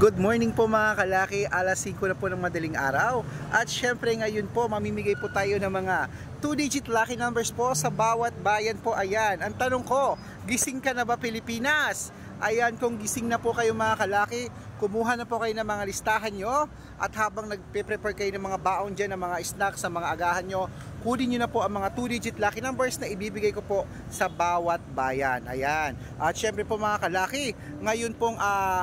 Good morning po mga kalaki, alas 5 na po ng madaling araw. At syempre ngayon po mamimigay po tayo ng mga 2-digit lucky numbers po sa bawat bayan po. Ayan, ang tanong ko, gising ka na ba Pilipinas? Ayan, kung gising na po kayo mga kalaki, kumuha na po kayo ng mga listahan nyo. At habang nagpe-prepare kayo ng mga baon dyan, ng mga snacks sa mga agahan nyo, kunin nyo na po ang mga 2-digit lucky numbers na ibibigay ko po sa bawat bayan. Ayan, at syempre po mga kalaki, ngayon pong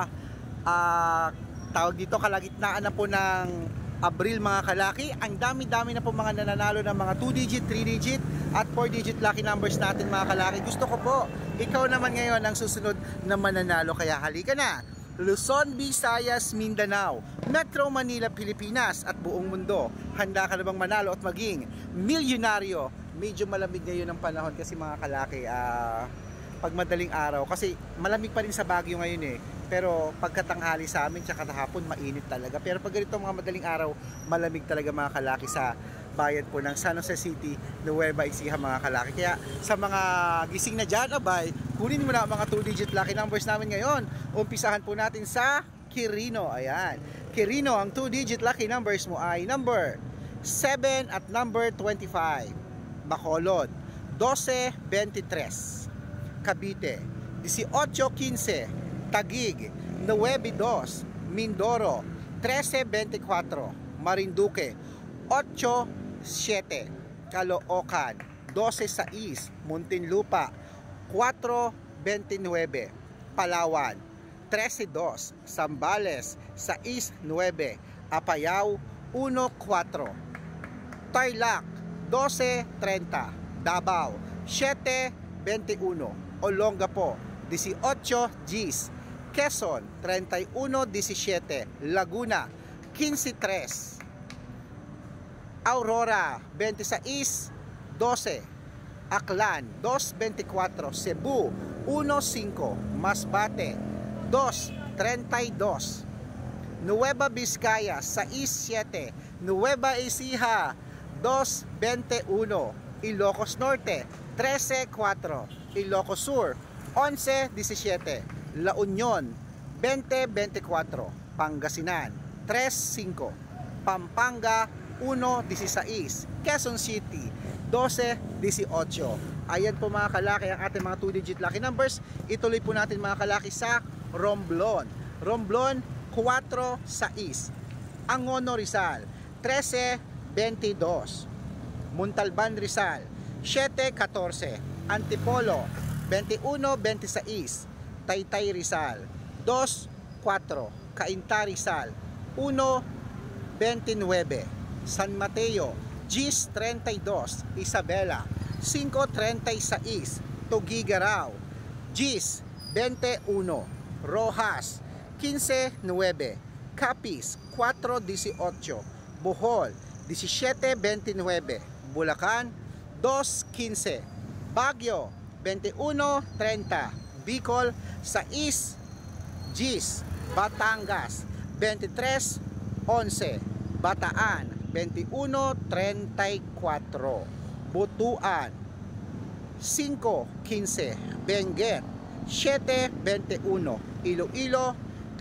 tawag dito, kalagitnaan na po ng Abril mga kalaki, ang dami-dami na po mga nananalo ng mga 2-digit, 3-digit at 4-digit lucky numbers natin mga kalaki. Gusto ko po, ikaw naman ngayon ang susunod na mananalo, kaya halika na. Luzon, Visayas, Mindanao, Metro Manila, Pilipinas at buong mundo, handa ka na bang manalo at maging milyonaryo? Medyo malamig ngayon ang panahon kasi mga kalaki, pag madaling araw, kasi malamig pa rin sa Baguio ngayon pero pagkatanghali sa amin tsaka hapon mainit talaga. Pero pag ganito mga madaling araw, malamig talaga mga kalaki sa bayan po ng San Jose City, Nueva Ecija mga kalaki. Kaya sa mga gising na dyan, abay, kunin mo na ang mga 2-digit lucky numbers namin ngayon. Umpisahan po natin sa Quirino. Ayan, Quirino, ang 2-digit lucky numbers mo ay number 7 at number 25. Bacolod, 12-23. Cavite, 18-15. Taguig, 9-2. Mindoro, 13-24. Marinduque, 8-7. Caloocan, 12-6. Muntinlupa, 4-29. Palawan, 13-2. Zambales, 6-9. Apayao, 1-4. Tarlac, 12-30. Davao, 7-21. Olongapo, 18 Gs. Quezon, 31-17. Laguna, 15-3. Aurora, 26-12. Aklan, 2-24. Cebu, 1-5. Masbate, 2-32. Nueva Vizcaya, 6-7. Nueva Ecija, 2-21. Ilocos Norte, 13-4. Ilocos Sur, 11-17. La Union, 20-24. Pangasinan, 3-5. Pampanga, 1-16. Quezon City, 12-18. Ayan po mga kalaki ang ating mga 2-digit lucky numbers. Ituloy po natin mga kalaki sa Romblon. Romblon, 4-6. Angono Rizal, 13-22. Montalban Rizal, 7-14. Antipolo, 21-26. Taytay Rizal, 2-4. Cainta Rizal, 1-29. San Mateo, Gis 32. Isabela, 5-36. Tuguegarao, Gis 21. Rojas, 15-9. Capiz, 4-18. Bohol, 17-29. Bulacan, 2-15. Baguio, 21-30. Bicol, 6 Gs. Batangas, 23-11. Bataan, 21-34. Butuan, 5-15. Benguet, 7-21. Iloilo,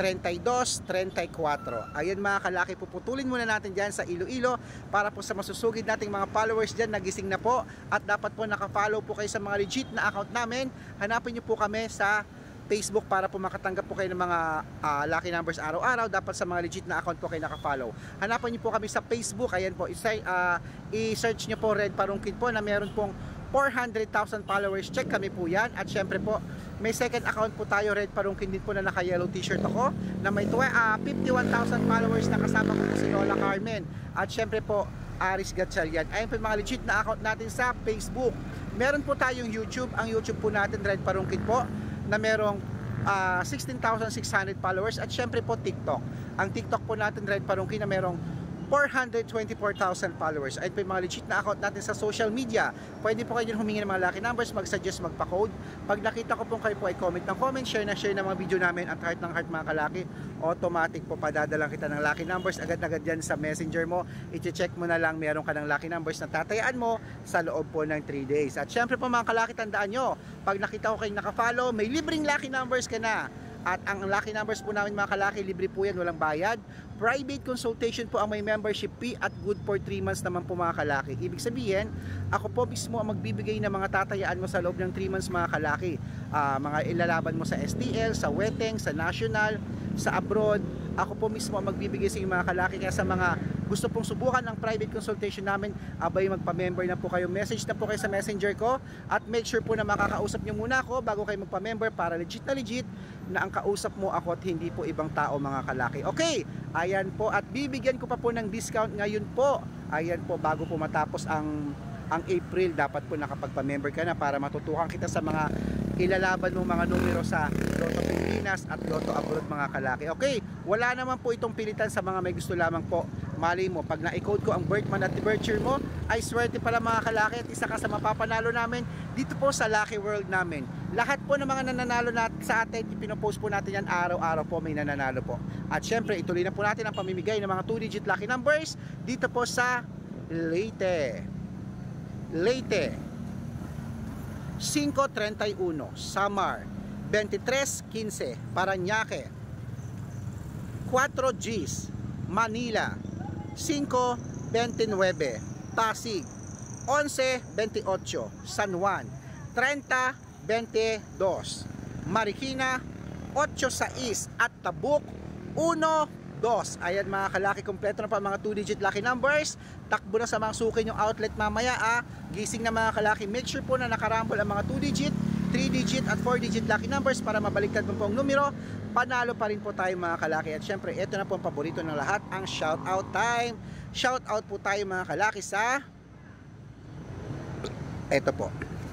32-34. Ayan mga kalaki, puputulin muna natin dyan sa Iloilo para po sa masusugid nating mga followers dyan, nagising na po at dapat po nakafollow po kayo sa mga legit na account namin. Hanapin nyo po kami sa Facebook para po makatanggap po kayo ng mga lucky numbers araw-araw. Dapat sa mga legit na account po kayo nakafollow. Hanapin nyo po kami sa Facebook. Ayan po, i-search nyo po Red Parungkit po na meron pong 400,000 followers. Check kami po yan. At syempre po, may second account po tayo, Red Parungkin din po, na naka-yellow t-shirt ako, na may 51,000 followers na kasama ko po si Lola Carmen. At syempre po, Aris Gatchalian. Ayun po yung mga legit na account natin sa Facebook. Meron po tayong YouTube. Ang YouTube po natin, Red Parungkin po, na merong 16,600 followers. At syempre po, TikTok. Ang TikTok po natin, Red Parungkin, na merong 424,000 followers. Ayun po yung mga legit na account natin sa social media. Pwede po kayo din humingi ng mga lucky numbers, mag-suggest, magpa-code. Pag nakita ko po kayo po ay comment ng comment, share ng mga video namin at heart ng heart mga kalaki, automatic po padadalang kita ng lucky numbers agad-agad yan sa messenger mo. I-check mo na lang, meron ka ng lucky numbers na tatayaan mo sa loob po ng 3 days. At syempre po mga kalaki, tandaan nyo, pag nakita ko kayo nakafollow, may libreng lucky numbers ka na. At ang lucky numbers po namin mga kalaki, libre po yan, walang bayad. Private consultation po ang may membership fee at good for 3 months naman po mga kalaki. Ibig sabihin, ako po mismo ang magbibigay ng mga tatayaan mo sa loob ng 3 months mga kalaki. Mga ilalaban mo sa STL, sa Weteng, sa National, sa abroad. Ako po mismo ang magbibigay sa inyo mga kalaki. Kaya sa mga gusto pong subukan ang private consultation namin, abay magpa-member na po kayo. Message na po kayo sa messenger ko at make sure po na makakausap nyo muna ako bago kayo magpa-member para legit na ang kausap mo ako at hindi po ibang tao mga kalaki. Okay, ayan po, at bibigyan ko pa po ng discount ngayon po. Ayan po, bago po matapos ang April, dapat po nakapagpa-member ka na para matutukan kita sa mga ilalaban mong mga numero sa Lotto Pilipinas at Lotto Abroad mga kalaki. Okay, wala naman po itong pilitan sa mga may gusto lamang po. Mali mo, pag na-code ko ang birth month at birth year mo, ay swerte pala mga kalaki at isa ka sa mapapanalo namin dito po sa Lucky World namin. Lahat po ng mga nananalo sa atin, ipinopost po natin yan araw-araw po, may nananalo po. At syempre, ituloy na po natin ang pamimigay ng mga 2-digit lucky numbers dito po sa Leyte, 531, Samar, 2315, Parañaque, 4Gs, Manila, 529, Pasig, 1128, San Juan, 3022, Marikina, 86 at Tabuk, 12. Ayan mga kalaki, kompleto na pa mga 2-digit lucky numbers. Takbo na sa mga suki yung outlet mamaya. Gising na mga kalaki, make sure po na nakarambol ang mga 2-digit, 3-digit at 4-digit lucky numbers para mabaliktad mo po ang numero. Panalo pa rin po tayo mga kalaki. At syempre, ito na po ang paborito ng lahat, ang shout out time. Shout out po tayo mga kalaki sa ito po.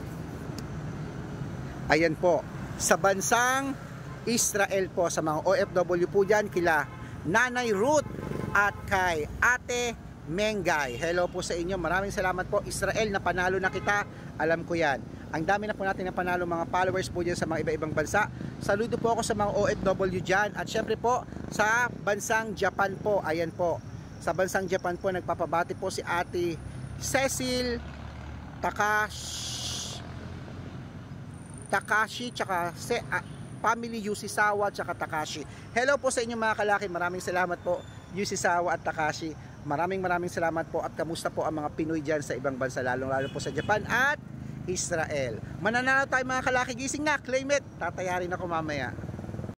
Ayan po, sa bansang Israel po, sa mga OFW po dyan, kila Nanay Ruth at kay Ate Mengay. Hello po sa inyo, maraming salamat po Israel, na panalo na kita, alam ko yan. Ang dami na po natin na panalo mga followers po dyan sa mga iba-ibang bansa. Saludo po ako sa mga OFW dyan. At syempre po sa bansang Japan po, ayan po, sa bansang Japan po, nagpapabati po si Ate Cecil Takashi tsaka family Yusisawa tsaka Takashi. Hello po sa inyo mga kalaki, maraming salamat po Yusisawa at Takashi. Maraming salamat po. At kamusta po ang mga Pinoy dyan sa ibang bansa, lalo po sa Japan at Israel. Mananalo tayo mga kalaki, gising na, claim it, tatayarin ako mamaya.